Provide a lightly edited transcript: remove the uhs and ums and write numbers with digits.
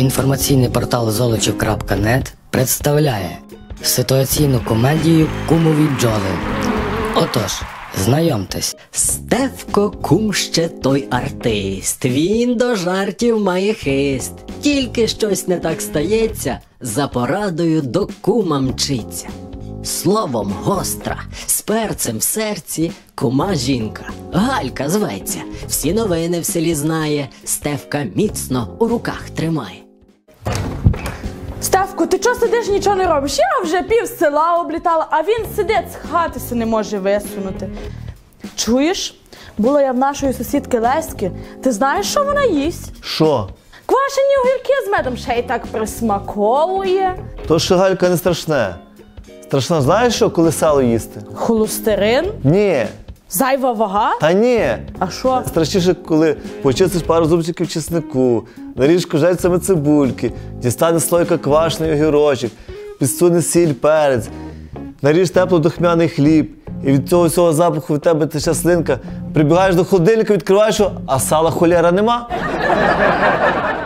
Інформаційний портал Золочів.нет представляє ситуаційну комедію «Кумові бджоли». Отож, знайомтесь. Стефко кум ще той артист, він до жартів має хист. Тільки щось не так стається, за порадою до кума мчиться. Словом гостра, з перцем в серці, кума жінка. Галька зветься, всі новини в селі знає, Стефка міцно у руках тримає. Стефко, ти чого сидиш, нічого не робиш? Я вже пів села облітала, а він сидить, з хати се не може висунути. Чуєш? Була я в нашої сусідки Леськи. Ти знаєш, що вона їсть? Що? Квашені огірки з медом, ще й так присмаковує. То що, Галька, не страшне. Страшно, знаєш що, коли сало їсти? Холестерин? Ні. Зайва вага? Та ні. А що? Страшніше, коли почистиш пару зубчиків чеснику, наріж кожельцями цибульки, дістане слойка квашений огірочок, підсуне сіль, перець, наріж тепло-духмяний хліб, і від цього всього запаху від тебе тече слинка, прибігаєш до холодильника, відкриваєш його, а сала холєра нема.